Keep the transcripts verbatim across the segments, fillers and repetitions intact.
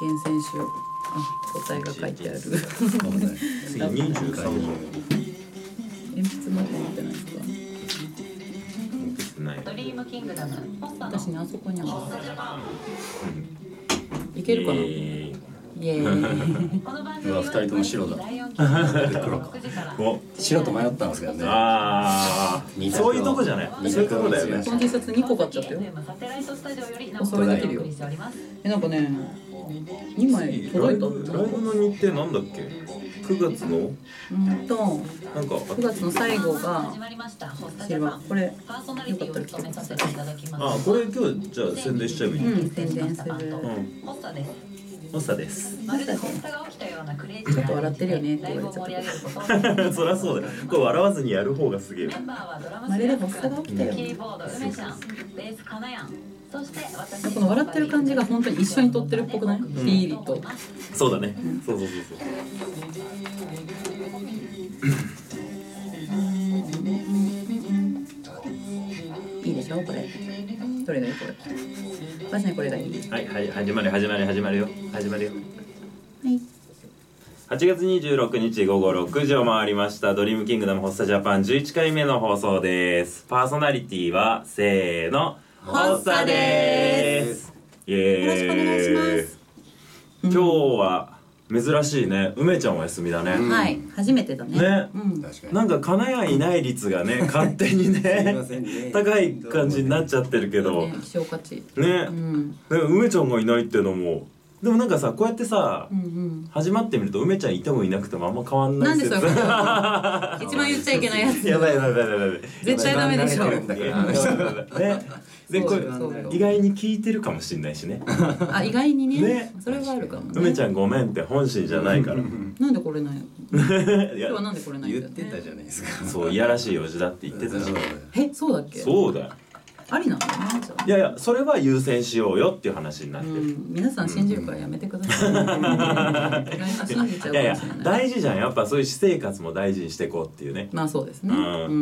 厳選しよう。あ、答えが書いてある。 次にじゅうさん問。 鉛筆の方持ってないですか？ ドリームキングダム。 私ね、あそこにある。いけるかな？イエーイ。 うわ、二人とも白だ。黒か。 お、 白と迷ったんですけどね。 ああ、そういうとこじゃない。そういうとこだよね。 この T シャツにこ買っちゃったよ。お揃いできるよ。え、なんかね、にまい届いたんだ。 ライブの日程なんだっけ？くがつの？ うんと、 なんかくがつの最後がシルバー。これよかったら来てください。 あ、これ今日じゃあ宣伝しちゃえばいい。 うん、宣伝する。 モッサです。 ちょっと笑ってるよねって言われちゃった。 そりゃそうだよ。これ笑わずにやる方がすげえ。 まるで発作が起きたよ。この笑ってる感じが本当に一緒に撮ってるっぽくない？フィーリと。 そうだね。そうそうそうそう。 いいでしょこれ。どれがいいこれ。私ねこれがいい。 はいはい、始まる始まる始まるよ始まるよ。 はい。 はちがつにじゅうろくにちごごろくじを回りました。ドリームキングダム発作ジャパンじゅういっかいめの放送です。パーソナリティはせーの、発作です。イエーイ。 よろしくお願いします。 今日は珍しいね。梅ちゃんお休みだね。 はい、初めてだね。 ね、 うん、 なんか金谷いない率がね勝手にね高い感じになっちゃってるけど、 希少価値ね、でも梅ちゃんがいないっていうのも、でもなんかさ、こうやってさ、 うんうん、 始まってみると梅ちゃんいてもいなくてもあんま変わんない説。 なんでそれ一番言っちゃいけないやつ。 やばいやばいやばいやばい。 絶対ダメでしょ。 ね。でこれ意外に聞いてるかもしれないしね。 あ、意外にね。 ね、 それはあるかもね。 梅ちゃんごめんって本心じゃないから。 なんでこれないの？今日はなんでこれないんだよね。 言ってたじゃないですか。 そう、いやらしい用事だって言ってたじゃん。 え、そうだっけ？ そうだよ。 ありなのかな。 いやいや、それは優先しようよっていう話になってる。 皆さん信じるからやめてください。意外と信じちゃうかもしれない。 いやいや、大事じゃん。やっぱそういう私生活も大事にしていこうっていうね。 まあそうですね。うんうんうんうん。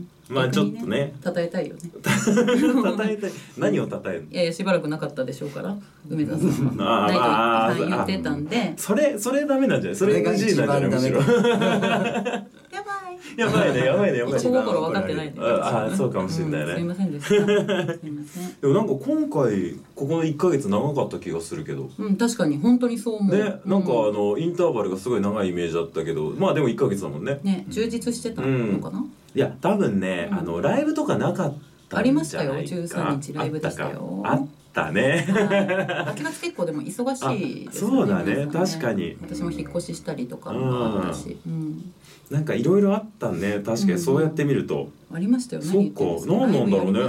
まあちょっとね、 称えたいよね。 称えたい。何を称えるの？ いやいや、しばらくなかったでしょうから梅田さんはあないと言ってたんで、 それそれダメなんじゃない？それが エヌジー なんじゃない？むしろやばいやばいね、やばいね、やばいね。 心分かってないね。 ああ、そうかもしれないね。 すいませんでした。すいません。 でもなんか今回ここのいっかげつ長かった気がするけど。 うん、確かに本当にそう思う。 ね、なんかあのインターバルがすごい長いイメージだったけど、まあでもいっかげつだもんね。 ね、充実してたのかな。 いや、多分ね、あのライブとかなかったんじゃないか。 ありましたよ。じゅうさんにちライブでしたよ。 あったね。 秋夏結構でも忙しいですね。 そうだね、確かに。 私も引っ越ししたりとかもあったし。 なんかいろいろあったね。確かにそうやって見ると。 ありましたよね。 そっか、何なんだろうね。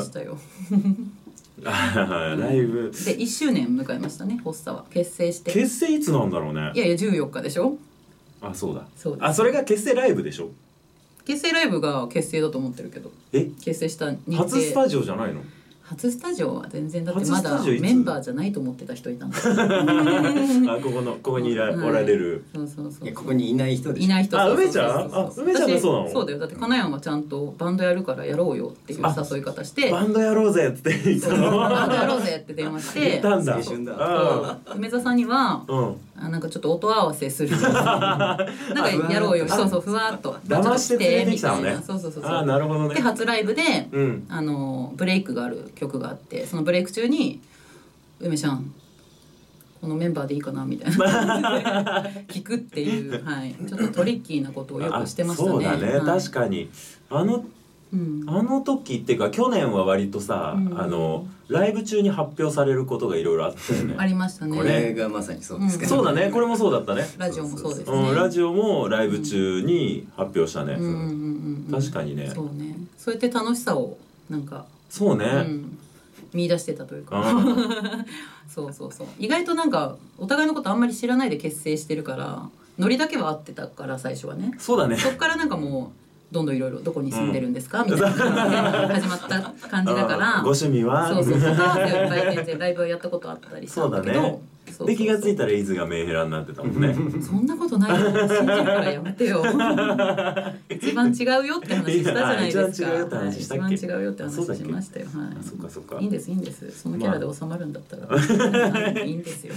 ライブでいっしゅうねん迎えましたね。発作は結成して。 結成いつなんだろうね。 いやいやじゅうよっかでしょ。 あ、そうだ。 そうです。 あ、それが結成ライブでしょ。 結成ライブが結成だと思ってるけど。 え？結成した日程。初スタジオじゃないの？ 初スタジオは全然だってまだメンバーじゃないと思ってた人いたんだ。 あ、ここのここにいら、おられる。 そうそうそう。 ここにいない人でしょ。 いない人。 あ、梅ちゃん？あ、梅ちゃんがそうなの？ そうだよ。だって金谷はちゃんとバンドやるからやろうよっていう誘い方して。 バンドやろうぜって言ったの。 バンドやろうぜって電話して。 言ったんだ。 梅澤さんには、あ、なんかちょっと音合わせする。なんかやろうよ。そうそう、ふわっと。 騙して連れてきたのね。 そうそうそう。 あ、なるほどね。 で初ライブで、あのブレイクがある曲があって。そのブレイク中に梅ちゃんこのメンバーでいいかなみたいな聞くっていう、はい、ちょっとトリッキーなことをよくしてましたね。 そうだね、はい、確かにあの、うん、あの時っていうか去年は割とさ、うん、あのライブ中に発表されることがいろいろあったよね。 ありましたね。 これがまさにそうですけど、 うん、そうだね、これもそうだったね。 ラジオもそうですね、 うん、ラジオもライブ中に発表したね。確かにね。 そうね、そうやって楽しさをなんかそうね、 うん見出してたというかそうそうそう、意外となんかお互いのことあんまり知らないで結成してるからノリだけは合ってたから最初はね。 そうだね。 そっからなんかもうどんどんいろいろどこに住んでるんですか、うん、みたいな感じで始まった感じだからご趣味はそうそう、外合わせをいっぱい全然ライブをやったことあったりしたんだけど、そうだね。そうそうそう、 で気がついたら伊豆がメンヘラになってたもんね。 そんなことないよ、信じるからやめてよ一番違うよって話したじゃないですか。 一番違うよって話したっけ。 一番違うよって話しましたよ。はい。 そっかそっか。 いいんですいいんです、そのキャラで収まるんだったらいいんですよ。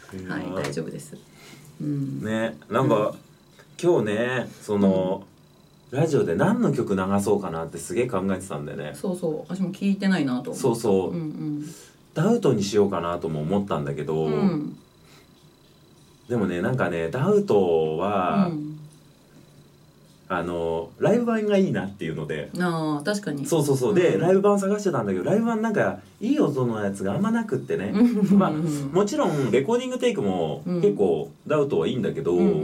はい大丈夫です。うん、 ねなんか、うん、今日ねその、うん、ラジオで何の曲流そうかなってすげえ考えてたんだよね。 そうそう私も聞いてないなと思って。 そうそう、 うんうん、 ダウトにしようかなとも思ったんだけど、うん、でもねなんかねダウトは、うん、あのライブ版がいいなっていうので。 あ確かにそうそうそうで、うん、ライブ版探してたんだけどライブ版なんかいい音のやつがあんまなくってねまあもちろんレコーディングテイクも結構ダウトはいいんだけど、うんうんうん、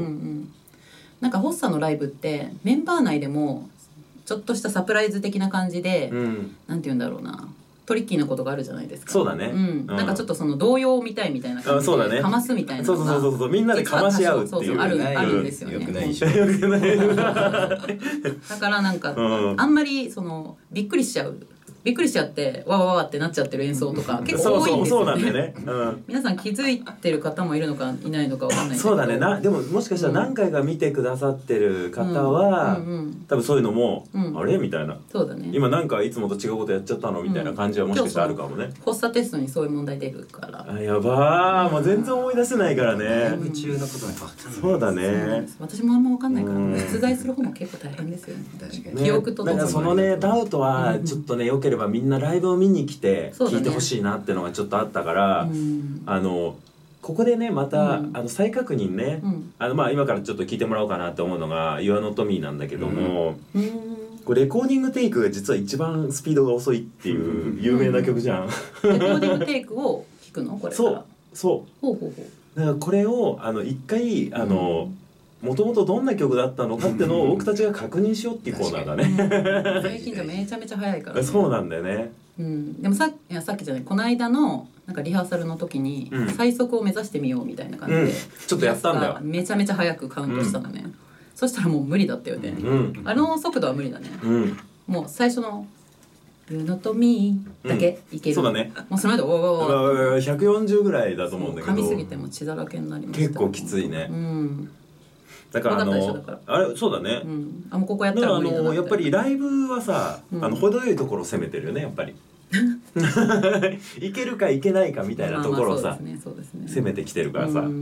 なんかホッサのライブってメンバー内でもちょっとしたサプライズ的な感じで、うん、なんて言うんだろうなトリッキーなことがあるじゃないですか。 そうだね、 うん、なんかちょっとその動揺を見たいみたいな感じで、ね、かますみたいなのがそうそうそうそうみんなでかまし合うっていうそうそうある、あるんですよね。 よくないでしょよくないだからなんか、うん、あんまりそのびっくりしちゃうびっくりしちゃってわわわわってなっちゃってる演奏とか結構多いんですよね。そうそうそうなんだよね、うん、皆さん気づいてる方もいるのかいないのかわかんないけどそうだねなでももしかしたら何回か見てくださってる方は、うんうんうん、多分そういうのも、うん、あれみたいなそうだね今なんかいつもと違うことやっちゃったのみたいな感じはもしかしたらあるかもね、 うん、発作テストにそういう問題出るからあやばーもう全然思い出せないからね夢中のことなんかそうだね私もあんま分かんないから出題する方も結構大変ですよね確かに記憶とともにだからそのねダウトはちょっとね良ければみんなライブを見に来て聞いてほしいなってのがちょっとあったから、ね、あのここでねまた、うん、あの再確認ね、うん、あのまあ今からちょっと聞いてもらおうかなって思うのが「You are not me」なんだけども、うん、これレコーディングテイクが実は一番スピードが遅いっていう有名な曲じゃん、うん、レコーディングテイクを聞くのこれからそうそうほうほうほうだからこれをあの一回あの、もともとどんな曲だったのかってのを僕たちが確認しようっていうコーナーだね最近じゃめちゃめちゃ早いから、ね、 そうなんだよねうん、でもさいやさっきじゃないこの間のなんかリハーサルの時に最速を目指してみようみたいな感じで、うん、 ちょっとやったんだよめちゃめちゃ早くカウントしたのね、うん、そしたらもう無理だったよね、うん、あの速度は無理だね、うん、もう最初の「You not me」だけいける、うん、そうだねもうその間おおおひゃくよんじゅうぐらいだと思うんだけど噛みすぎても血だらけになりました。 結構きついね、 うんだからあのあれそうだね、うん、あもうここやったら無理だなって。あのやっぱりライブはさ、うん、あの程よいところを攻めてるよねやっぱりいけるかいけないかみたいなところをさ攻めてきてるからさ、うん、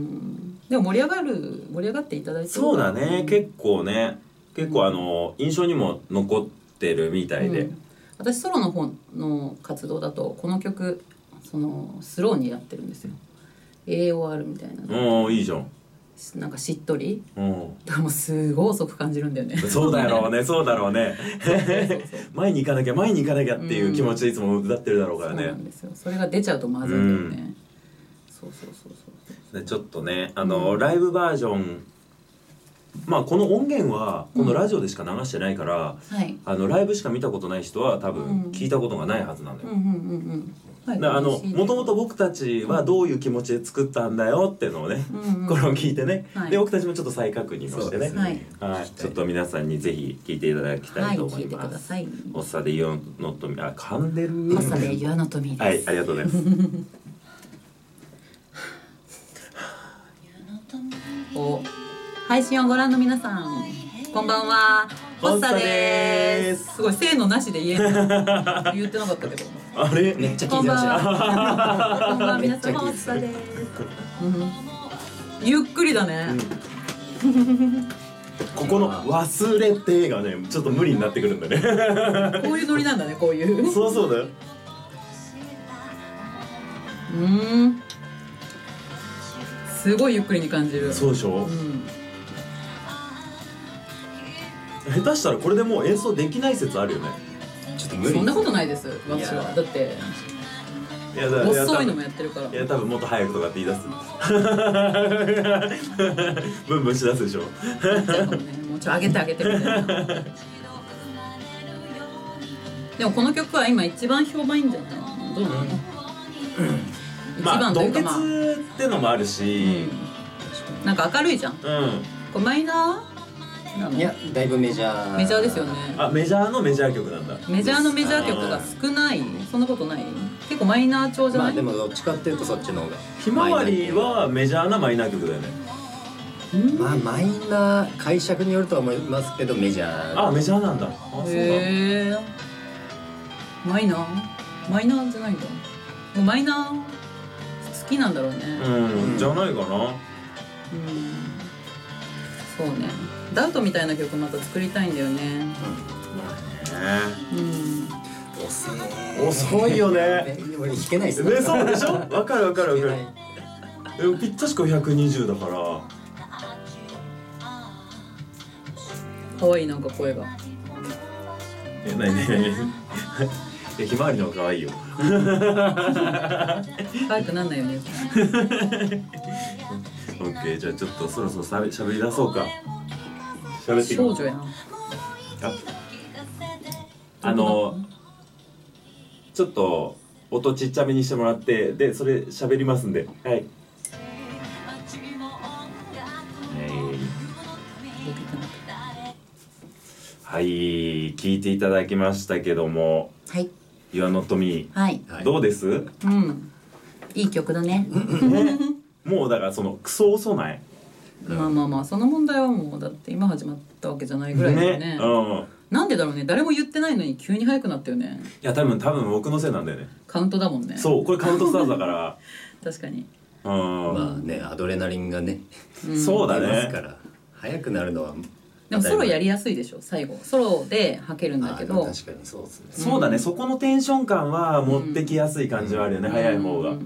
でも盛り上がる盛り上がっていただいてるそうだね、うん、結構ね結構あの印象にも残ってるみたいで、うん、 私ソロの方の活動だとこの曲そのスローにやってるんですよ エーオーアール みたいな。 おーいいじゃんなんかしっとり、うん、だからもうすごい遅く感じるんだよねそうだろうねそうだろうね前に行かなきゃ前に行かなきゃっていう気持ちでいつも歌ってるだろうからね、 うん、そうなんですよそれが出ちゃうとまずいんだよね、うん、そうそうそうそうでちょっとねあの、うん、ライブバージョンまあこの音源はこのラジオでしか流してないから、うんはい、あのライブしか見たことない人は多分聞いたことがないはずなのよ、うんうんうんうんはい、あのもともと僕たちはどういう気持ちで作ったんだよっていうのをね、うんうん、これを聞いてね、はい、で僕たちもちょっと再確認をしてね、はいはい、ちょっと皆さんにぜひ聞いていただきたいと思います。おっさで言うのとみあ噛んでるおっさで言うのとみです。 はいありがとうございますお配信をご覧の皆さんこんばんはホッサです。すごいせーのなしで言え言ってなかったけどあれめっちゃ聞いてましたこんばんは皆さんホッサです、うん、ゆっくりだね、 うん、ここの忘れてがねちょっと無理になってくるんだねこういうノリなんだねこういうそうそうだようんすごいゆっくりに感じる。 そうでしょ、うん下手したらこれでもう演奏できない説あるよね。 ちょっと無理。 そんなことないです私は。だっていやだ遅いのもやってるから。 いや多分もっと早くとかって言い出すブンブンしだすでしょもうちょい上げて上げてみたいなでもこの曲は今一番評判いいんじゃないかな。どうなの、うん、 一番というかまあドンケツってのもあるし、 うん、なんか明るいじゃん、うん、これマイナーいやだいぶメジャーメジャーですよね。 あメジャーのメジャー曲なんだ。 メジャーのメジャー曲が少ない。そんなことない。結構マイナー調じゃない。 まあでもどっちかっていうとそっちの方がひまわりはメジャーなマイナー曲だよね。 まあマイナー解釈によるとは思いますけどメジャー。 あメジャーなんだ。あそうだ。 へえマイナーマイナーじゃないんだ。もうマイナー好きなんだろうね。 うん、じゃないかな。 うん、そうね。ダウトみたいな曲また作りたいんだよね。 まあね。 うん。 遅遅いよね。 え俺弾けないっすね、そうでしょ。わかるわかるわかる。え、ぴったしかひゃくにじゅうだから。 可愛いなんか声が。 え、なになになに。え、ひまわりの方が可愛いよ。 可愛くなんないよね。 オッケー、じゃあちょっとそろそろしゃべしゃべり出そうか。喋っていこう。 少女やん。 あ、あのちょっと音ちっちゃめにしてもらって、でそれ喋りますんで、はい。はい、はい、聞いていただきましたけども、 はい。 You are not me、 はい。 どうです？ うん。いい曲だね。 ね、もうだからそのクソ遅ない。 まあまあまあその問題はもうだって今始まったわけじゃないぐらいだよね。 ね、うん。 なんでだろうね。誰も言ってないのに急に早くなったよね。 いや多分多分僕のせいなんだよね。 カウントだもんね。 そう、これカウントスタートだから。 確かに。 うん。 まあね、アドレナリンがね、 うん、 そうだ出ますね。 から早くなるのは。 でもソロやりやすいでしょ。最後ソロで吐けるんだけど。 確かにそうですね。 そうだね、そこのテンション感は持ってきやすい感じはあるよね、 うん、 早い方が。 うんうん、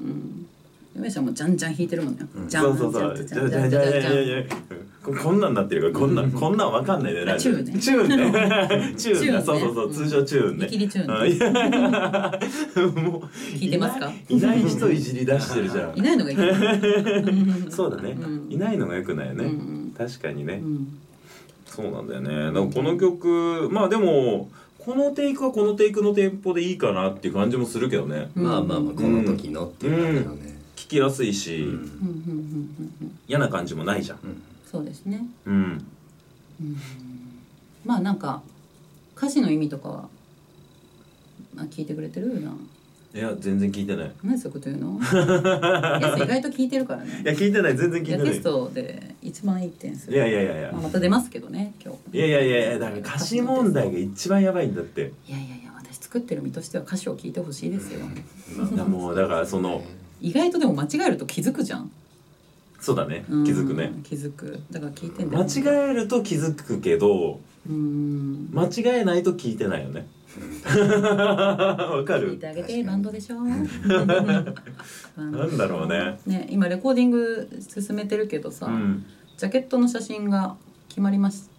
梅ちゃんもじゃんじゃん弾いてるもんね。 うん、 じゃんそうそうそう。じゃじゃじゃじゃじゃじゃ。こんなんなってるからこんなんこんなんわかんないね。 チューね。 チューンね。チューンね。そうそうそう、通称チューンね。 見切りチューン。 もう聞いてますか？ いない人いじり出してるじゃん。 いないのがいい。 そうだね。いないのが良くないよね。確かにね。そうなんだよね。だからこの曲、まあでもこのテイクはこのテイクのテンポでいいかなっていう感じもするけどね。 まあまあまあこの時のっていう感じのね。 聞きやすいし、嫌な感じもないじゃん。 そうですね。 うん。 まあなんか歌詞の意味とかは聞いてくれてるな。 いや全然聞いてない。 何そういうこと言うの？やつ意外と聞いてるからね。 いや聞いてない、全然聞いてない。 テストで一番いい点数。 いやいやいやいや。 まあ、また出ますけどね今日。 いやいやいやいや、だから歌詞問題が一番やばいんだって。 いやいやいや、私作ってる身としては歌詞を聞いてほしいですよ。 もうだからその意外とでも間違えると気づくじゃん。 そうだね、気づくね。 気づく。だから聞いてんだよ。 間違えると気づくけど、うん間違えないと聞いてないよね。わかる？ 聞いてあげてバンドでしょ。 なんだろうね。 ね、今レコーディング進めてるけどさ、うん、ジャケットの写真が決まりました。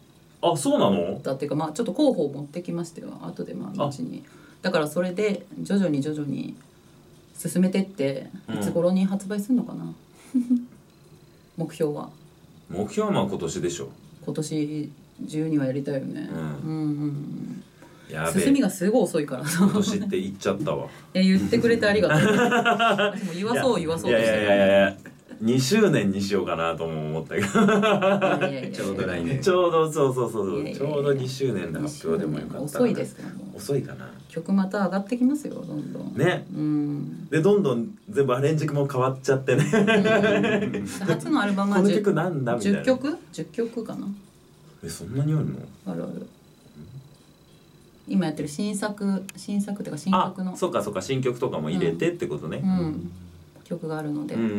あ、そうなの？ だっていうかまあちょっと候補を持ってきましたよ。後でまあ後に。だからそれで徐々に徐々に進めてっていつ頃に発売するのかな。うん、目標は。 目標はまあ今年でしょ。今年中にはやりたいよね。うん、うんうんやべえ、 進みがすごい遅いから今年って言っちゃったわ。 いや言ってくれてありがとう。私も言わそう言わそうとしてる。 いやいやいやいや、にしゅうねんにしようかなとも思ったけど。ちょうど来年。 ちょうどそうそうそう、ちょうどにしゅうねんで発表でもよかった。 遅いですか？ 遅いかな。 曲また上がってきますよどんどん。 ね。うん。でどんどん全部アレンジも変わっちゃってね。 初のアルバムはこの曲なんだみたいな。 じゅっきょく？じゅっきょくかな。 え、そんなにあるの？ あるある。今やってる新作新作っていうか新曲の、 あ、そっかそっか、新曲とかも入れてってことね、 うんうん、曲があるので、うんうんうん、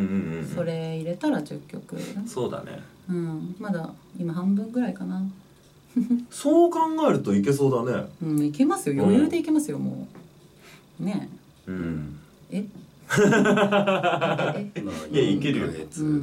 それ入れたらじゅっきょく。 そうだね、 うん、まだ今半分ぐらいかな。 そう考えるといけそうだね。 うん、いけますよ、余裕でいけますよ、うん、もうねえ、うん、えいやいけるよ、うんうん、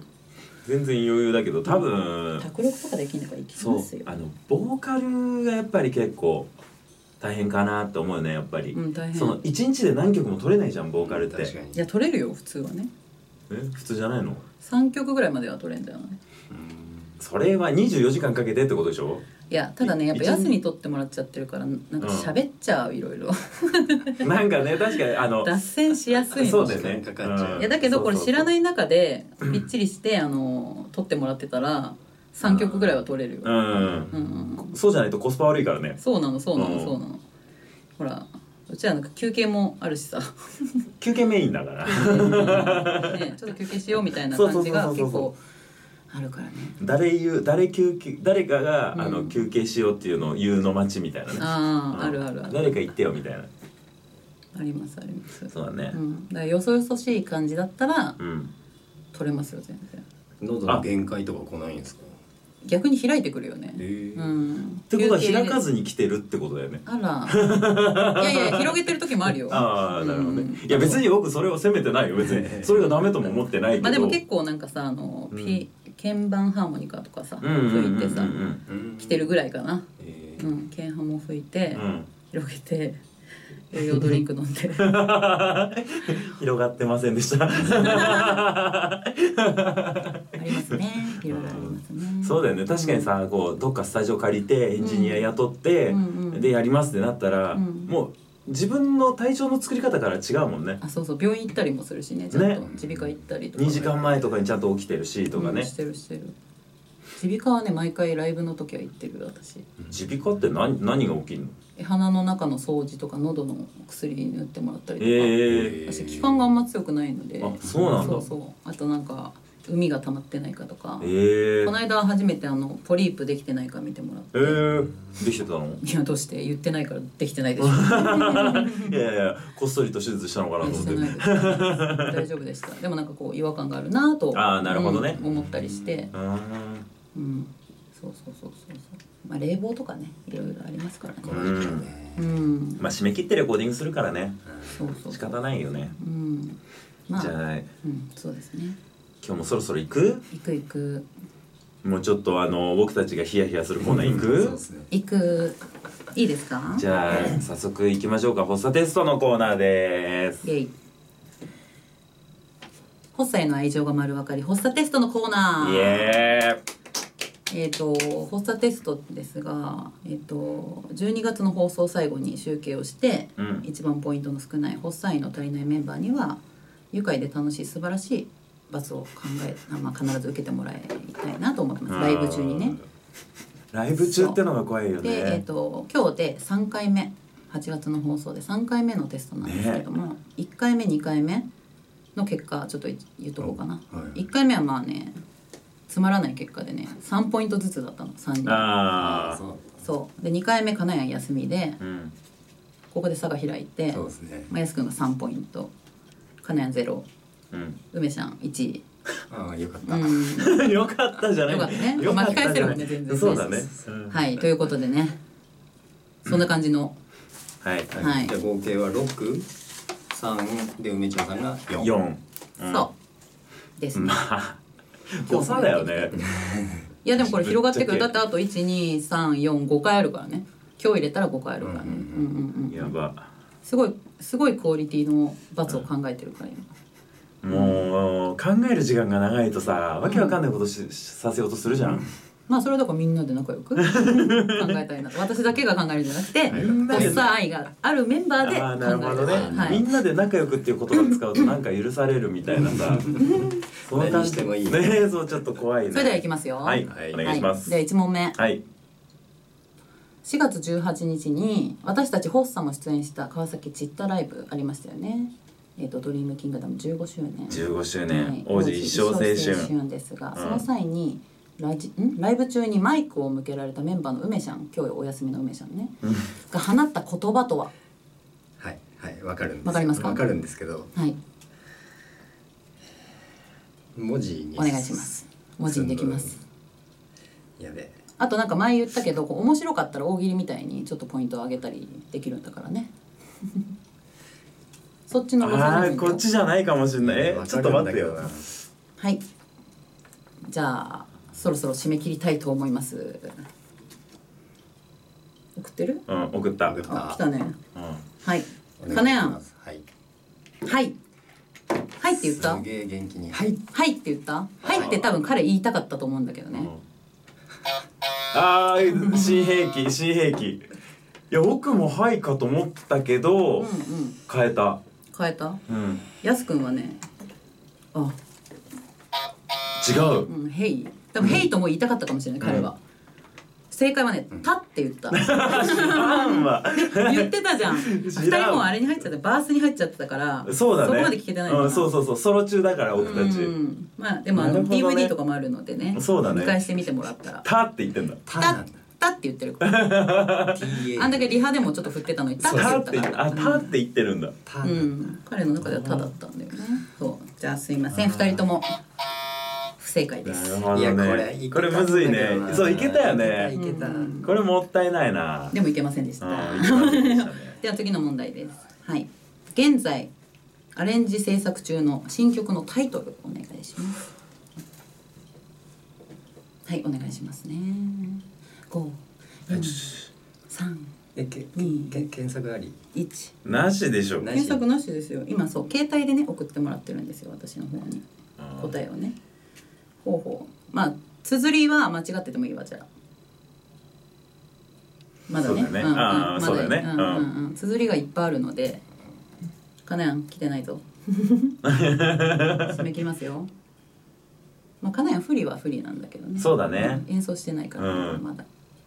全然余裕だけど多分卓録とかできんのかいきますよ。 そう、あのボーカルがやっぱり結構大変かなって思うよね、やっぱり、うん、大変。そのいちにちで何曲も取れないじゃんボーカルって。 いや取れるよ普通はね。 え、普通じゃないの？さんきょくぐらいまでは取れんだよね。 うん、それはにじゅうよじかんかけてってことでしょ？ いやただねやっぱ安に取ってもらっちゃってるからなんか喋っちゃう、いろいろ。 なんかね、確かにあの脱線しやすいの。 そうだよね、 かかっちゃう。いやだけどこれ知らない中でびっちりしてあの取ってもらってたらさんきょくぐらいは取れるよ。うん、うんうん、そうじゃないとコスパ悪いからね。 そうなのそうなのそうなの。ほらうちはなんか休憩もあるしさ。 休憩メインだから。 ね、ちょっと休憩しようみたいな感じが結構あるからね。 誰言う誰休憩誰かが、うん、あの休憩しようっていうのを言うの待ちみたいなね。 ああ、うん、あるあるある。 誰か言ってよみたいな。 ありますあります。 そうだね、 うん、だからよそよそしい感じだったら、 うん、 取れますよ全然。 喉の限界とか来ないんですか？ 逆に開いてくるよね。 えー、 うん。 ってことは開かずに来てるってことだよね。 あら。いやいや広げてる時もあるよ。 ああなるほどね、うん。いや別に僕それを責めてないよ別に。それがダメとも思ってないけど。 まあでも結構なんかさあの、うん、ピ鍵盤ハーモニカとかさ吹いてさ来てるぐらいかな。えー、うん。鍵盤も吹いて、うん、広げて。栄養ドリンク飲んで広がってませんでしたありますね広がりますね。 そうだよね確かにさ、うん、こうどっかスタジオ借りてエンジニア雇って、うん、でやりますってなったら、うん、もう自分の体調の作り方から違うもんね。 あそうそう病院行ったりもするしねちゃんと耳鼻科行ったりとか、ね、 にじかんまえとかにちゃんと起きてるしとかね、 うん、してるしてる。耳鼻科はね毎回ライブの時は行ってる私。 耳鼻科って何何が起きるの？ 鼻の中の掃除とか喉の薬塗ってもらったりとか、えー、 私気管があんま強くないので。 あそうなんだ。 そうそうあとなんか海が溜まってないかとか、 えー、 この間初めてあのポリープできてないか見てもらって、 えー、できてたの？ いやどうして言ってないからできてないでしょいやいやこっそりと手術したのかなと思って。 大丈夫でした。でもなんかこう違和感があるなとあなるほど、ねうん、思ったりして、うん、そうそうそうそうそうまあ冷房とかねいろいろありますからね。 うん、まあ締め切ってレコーディングするからね。 そうそうそう仕方ないよね。 うん、まあ、 じゃあ、うん、 そうですね。 今日もそろそろ行く？ 行く行く。 もうちょっとあの僕たちがヒヤヒヤするコーナー行く？ そうですね。 行く。いいですか？ じゃあ早速行きましょうか。発作テストのコーナーです。 イエイ。発作への愛情が丸分かり発作テストのコーナー。 イエーイ。 えーと発作テストですが、えーとじゅうにがつの放送最後に集計をして、うん、一番ポイントの少ない発作員の足りないメンバーには愉快で楽しい素晴らしい罰を考え、まあ、必ず受けてもらいたいなと思ってます。ライブ中にね。 ライブ中ってのが怖いよね。 で、えーと今日でさんかいめはちがつの放送でさんかいめのテストなんですけども、ね、いっかいめにかいめの結果ちょっと言っとこうかな、はい、いっかいめはまあねつまらない結果でねさんポイントずつだったのさんにん。 ああそうでにかいめ金谷休みで、うん、ここで差が開いてそうですね、 まあ、やすくんがさんポイント金谷ゼロ、うん、梅ちゃんいちい。 ああよかった、 うん、 よかったじゃない。 よかったね。巻き返せるもんね全然。 そうだね、 うん、はいということでねそんな感じの、 うん、はい、はい、じゃあ合計はろく、さんで梅ちゃんさんがよん。 よん、 うん、そうですね。 まあ誤差だよね。 いやでもこれ広がってくる。だってあといち、に、さん、よん、ごかいあるからね。今日入れたらごかいあるからね。 やば。 すごいすごいクオリティの罰を考えてるから今。もう考える時間が長いとさわけわかんないことし、うん、させようとするじゃん。 まあそれだからみんなで仲良く考えたいなと。私だけが考えるんじゃなくて発作愛があるメンバーで考える。あなるほどね、はい、みんなで仲良くっていう言葉使うとなんか許されるみたいなさその感じでもいいね。 ねそうちょっと怖いね。 それではいきますよ。 はい、はい、お願いします。 ではいち問目。 はい。 しがつじゅうはちにちに私たちホッサも出演した川崎チッタライブありましたよね。えー、とドリームキングダムじゅうごしゅうねん。 じゅうごしゅうねん、はい、王子一生青春ですが、うん、その際にラジんライブ中にマイクを向けられたメンバーの梅ちゃん、今日お休みの梅ちゃんね、うん、が放った言葉とは。 はいはいわかるんです。 わかりますか？ わかるんですけど、 はい、 文字にお願いします。文字にできます。 やべえ。 あとなんか前言ったけどこう面白かったら大喜利みたいにちょっとポイントを上げたりできるんだからねそっちの路線ああこっちじゃないかもしれない。えちょっと待ってよ。 はい、じゃあそろそろ締め切りたいと思います。送ってる？ うん送った。 送った。あ来たね、うん、はい金谷はいはいはいって言った？ すげえ元気にはいはいって言った？はいって多分彼言いたかったと思うんだけどね、うん、 あー新兵器新兵器。いや僕もはいかと思ったけど、うんうん、変えた変えた。 うん。 やすくんはねあ違う。 うん、ヘイ多分ヘイとも言いたかったかもしれない、うん、彼は。正解はね、タって言った。 知らんわ。 言ってたじゃん。二人もあれに入っちゃって、バースに入っちゃってたから。 そうだね。 そこまで聞けてないのかな。 うん、そうそうそう、ソロ中だから僕たち。うん、 まあでもあの、ね、ディーブイディー とかもあるのでね。 そうだね。 見返してみてもらったら。 タって言ってんだ。 タたって言ってるからあんだけリハでもちょっと振ってたのにたって言ったからあたって言ってるんだ、 うん、彼の中ではただったんだよね。そうじゃあすいませんふたりとも不正解です。 なるほどね、いやこれこれむずいね。そういけたよね。いけた、うん、これもったいないな。 でもいけませんでした。では次の問題です。はい、現在アレンジ制作中の新曲のタイトルお願いします。はいお願いしますね。ご、よん、さん、に、 検索ありいちなしでしょ。 検索なしですよ。今そう携帯でね送ってもらってるんですよ私の方に答えをね。ほうほうまあ綴りは間違っててもいいわじゃあまだねそうだね、うんうん、ああそうだよね、 うんうんうん、綴りがいっぱいあるのでかなやん来てないぞ締め切りますよ。まあかなやん不利は不利なんだけどね。 そうだね、 演奏してないから、うん、まだ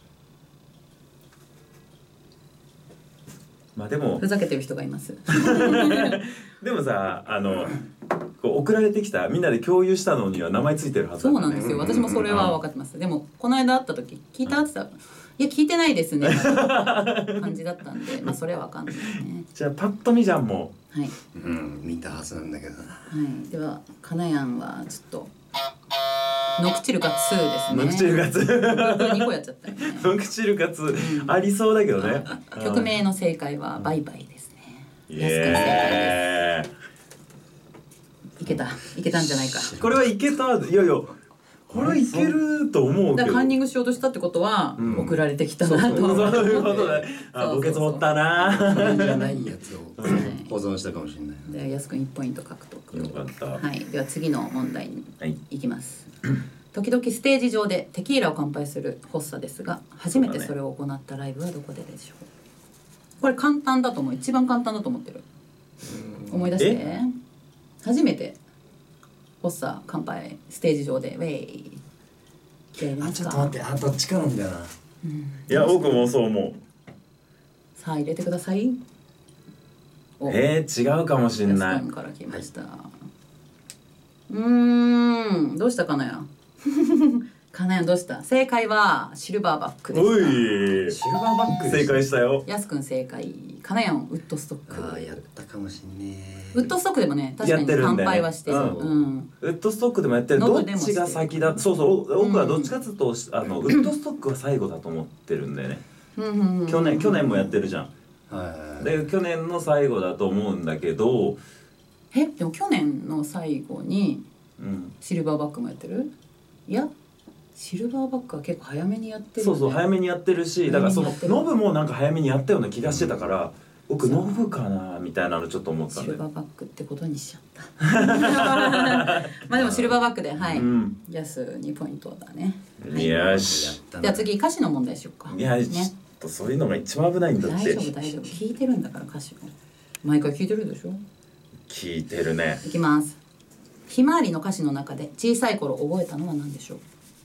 まあでもふざけてる人がいますでもさあのこう送られてきたみんなで共有したのには名前ついてるはずだ、ね、 そうなんですよ。私もそれは分かってます、うん、でもこの間会った時聞いたって言ったらいや聞いてないですね感じだったんでまあそれは分かんないね。 じゃあパッと見じゃんもうはい、 うん、見たはずなんだけどな。はいではかなやんはちょっとノクチルカツーですね。 ノクチルカツーにこやっちゃったよね。 ノクチルカツー、うん、ありそうだけどね。 曲名の正解はバイバイですね。 イエーイ。 いけたいけたんじゃないか。 これはいけた。いやいやこれいけると思うけど。だからカンニングしようとしたってことは、うん、送られてきたなと。 そういうことだ。あ墓穴掘ったな。 じゃないやつを保存したかもしれない。 でやすくんいちポイント獲得。 よかった。 はいでは次の問題に行きます。はい、時々ステージ上でテキーラを乾杯するホッサですが初めてそれを行ったライブはどこででしょう。これ簡単だと思う。一番簡単だと思ってる。思い出して初めてホッサ乾杯ステージ上でウェイあちょっと待ってあどっちかなんだよな、 うん、いや僕もそう思う。 さあ入れてください。 えー、違うかもしれない。 やすくんから来ました、はい、うーんどうしたかなやかなやどうした。正解はシルバーバックでした。 おいシルバーバック正解したよ。 やすくん正解。かなやんウッドストック。 あやったかもしんね。 ウッドストックでもね確かに乾杯はしてる、ねうん、 ウッドストックでもやってる。どっちが先だ。そうそう僕はどっちかっていうと、うん、あのウッドストックは最後だと思ってるんだよね。去年去年もやってるじゃん。はいで去年の最後だと思うんだけど。 えでも去年の最後にシルバーバックもやってる。いやシルバーバックは結構早めにやってる、ね、 そうそう早めにやってるしだからそのノブもなんか早めにやったような気がしてたから、うん、僕ノブかなみたいなのちょっと思ったんでシルバーバックってことにしちゃったまあでもシルバーバックではい、うん、ヤスにポイントだね、 はい、よしでは次歌詞の問題しようか。 いや、ね、ちょっとそういうのが一番危ないんだって。 大丈夫大丈夫聞いてるんだから歌詞を毎回聞いてるでしょ。 聞いてるね。 いきます。ひまわりの歌詞の中で小さい頃覚えたのは何でしょう。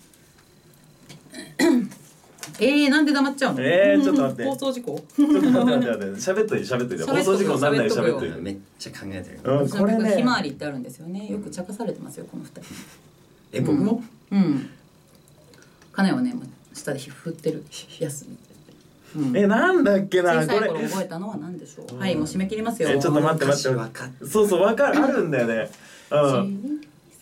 えー、なんで黙っちゃうの。 えー、ちょっと待って放送事故ちょっと待って待って待って喋っといて喋っといて放送事故になんないで喋っといて。 めっちゃ考えてる、 うん、これねひまわりってあるんですよね。よく茶化されてますよこの二人。 え僕もうん、うん、金はね下で振ってるやつ、 うん、えなんだっけな。 小さい頃覚えたのは何でしょう。はいもう締め切りますよ。 えちょっと待って待ってそうそうわかるあるんだよね。うん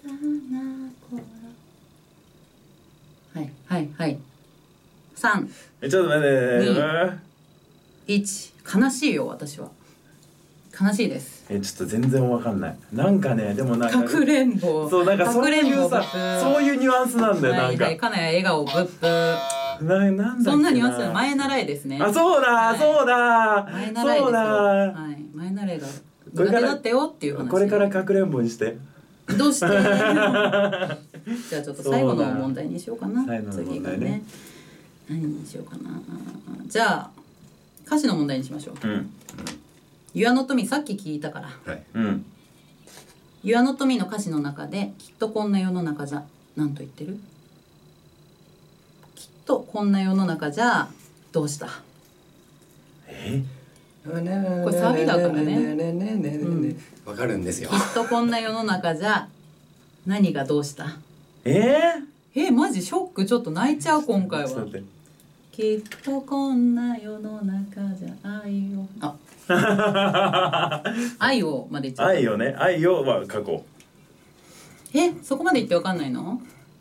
はいはいはいさんえちょっと待っていち悲しいよ私は悲しいです。 えちょっと全然わかんない。なんかねでもなんかかくれんぼそうなんかそういうさそういうニュアンスなんだよ。なんかはいかなや笑顔ブッブななんだっけな。 そんなニュアンスは前習いですね。 あそうだ、はい、そうだ前習いですよ。はい前習いが苦手だったよっていう話。 これからかくれんぼにしてどうしてじゃあちょっと最後の問題にしようかな。 最後の問題ね。 次がね何にしようかな。じゃあ歌詞の問題にしましょう。うん、You are not me さっき聞いたから、はいうん、You are not me の歌詞の中できっとこんな世の中じゃ何と言ってる。きっとこんな世の中じゃどうした。 えこれサビだからね。 わかるんですよ。 きっとこんな世の中じゃ何がどうした。 えー、 えマジショック。ちょっと泣いちゃう今回は。 きっとこんな世の中じゃ愛をあ愛をまで言っちゃった。 愛をね、愛をは過去。 え、そこまで言ってわかんないの？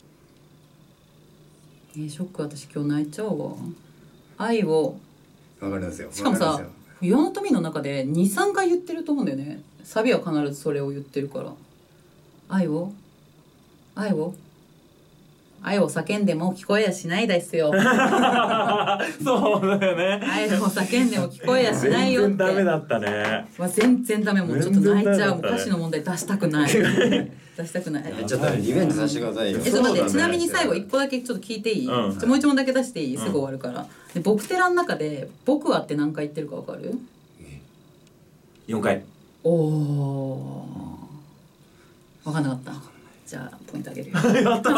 えー、ショック、私今日泣いちゃうわ。愛を、 わかりますよ。 しかもさわかりますよ、 冬の富の中で に,さん 回言ってると思うんだよね。サビは必ずそれを言ってるから。愛を愛を愛を叫んでも聞こえやしないですよ。 そうだよね。 愛を叫んでも聞こえやしないよって。 全然ダメだったね。 わ全然ダメ、もうちょっと泣いちゃう。もう全然ダメだったね歌詞の問題出したくない。出したくない。 えちょっとリベンジさせてくださいよ。 え、ちょっと待って、 そうだねちなみに最後一個だけちょっと聞いていい？ うんちょもう一問だけ出していい？すぐ終わるから。で、僕寺の中で僕はって何回言ってるかわかる？ よんかい。 おお。わかんなかった。じゃあポイントあげるよ。 やった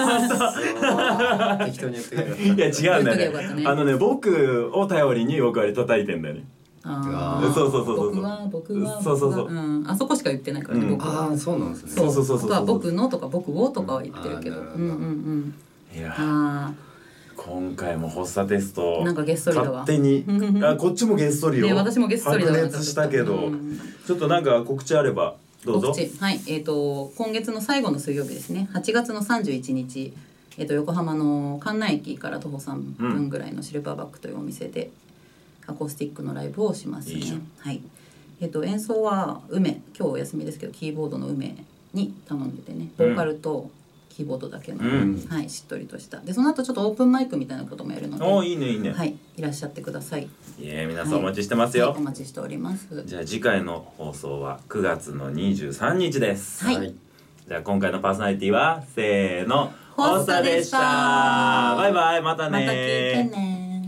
適当に言ってくればいや違うんだ言っとけばよかったねよね。あのね、僕を頼りに僕は叩いてんだよね。 あーそうそうそうそう僕は僕はそうそうそう僕はん、あそこしか言ってないからね、 うん僕は。 ああそうなんですね。 そうそうそうそうそうあとは僕のとか僕をとかは言ってるけど。 うんあーなるほどうんうんうん。 いやあ今回も発作テストなんかげっそりだわ勝手にあこっちもげっそりあ。 よ。 ね、私もゲストリだわ。 白熱したけど、 うんちょっとなんか告知あればどうぞ。 告知、はい、えっ、と今月の最後の水曜日ですね、はちがつのさんじゅういちにち、えっ、と横浜の関内駅から徒歩さんぷんぐらいのシルバーバックというお店でアコースティックのライブをしますね。 いいじゃん。 はい。えっ、と演奏は梅、今日お休みですけどキーボードの梅に頼んでてね、ボーカルとキーボードだけの、 うんはい、しっとりとしたで、その後ちょっとオープンマイクみたいなこともやるので、 おーいいねいいね。 はい、いらっしゃってください。 いえ皆さんお待ちしてますよ。 はい、お待ちしております。 じゃあ次回の放送はくがつのにじゅうさんにちです。 はいじゃあ今回のパーソナリティはせーの発作でしたバイバイ、またねまた聞いてね。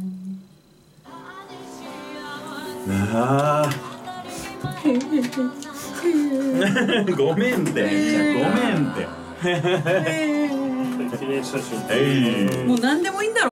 あーごめんってごめんって記念写真えいもう何でもいいんだろ。